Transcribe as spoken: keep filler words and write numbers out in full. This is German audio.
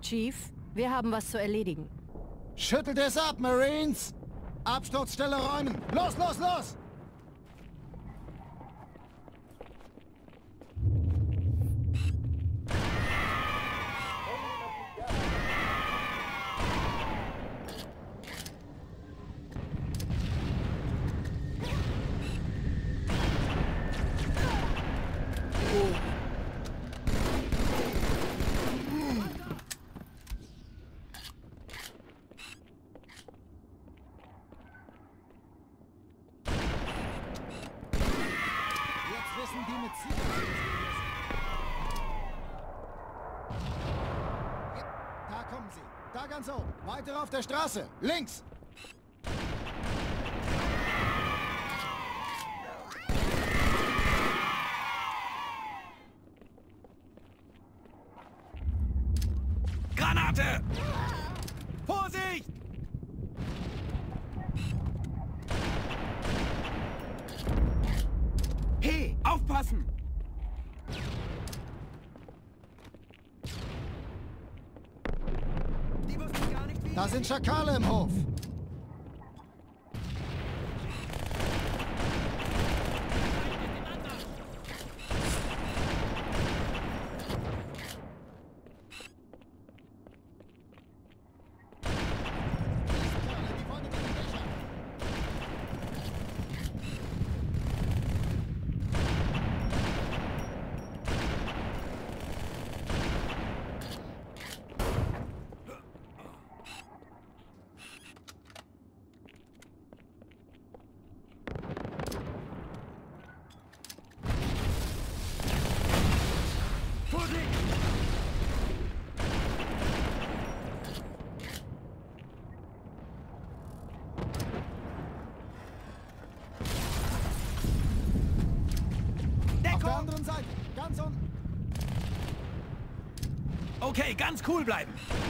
Chief, wir haben was zu erledigen. Schüttelt es ab, Marines! Absturzstelle räumen! Los, los, los! Da ganz oben. Weiter auf der Straße. Links. Granate! Vorsicht! Hey, aufpassen! Da sind Schakale im Hof. Okay, ganz cool bleiben.